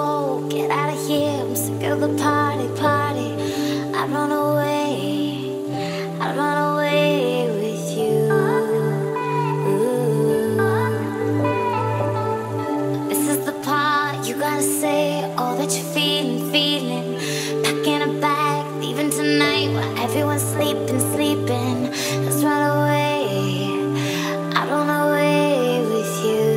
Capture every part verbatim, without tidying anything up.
go, get out of here, I'm sick of the party, party. I'd run away, I'd run away with you. Ooh. This is the part you gotta say all that you're feeling, feeling. Packing a bag, leaving tonight while everyone's sleeping, sleeping. Let's run away, I'd run away with you.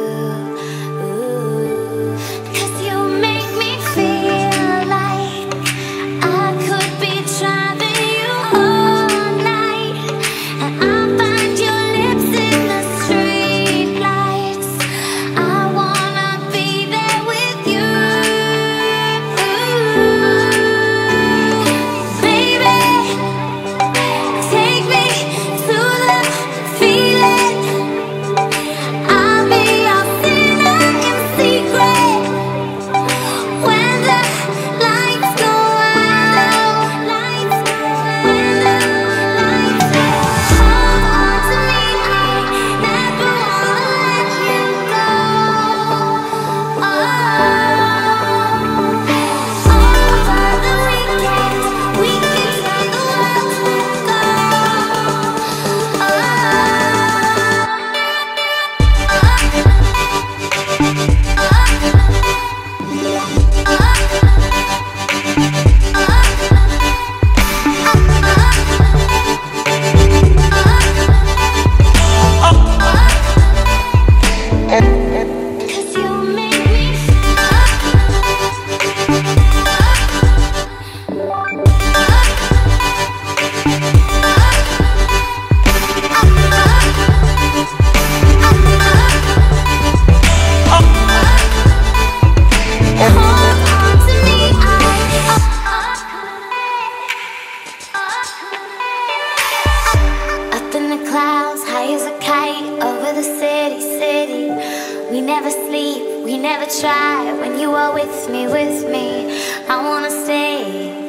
We never sleep, we never try. When you are with me, with me, I wanna stay.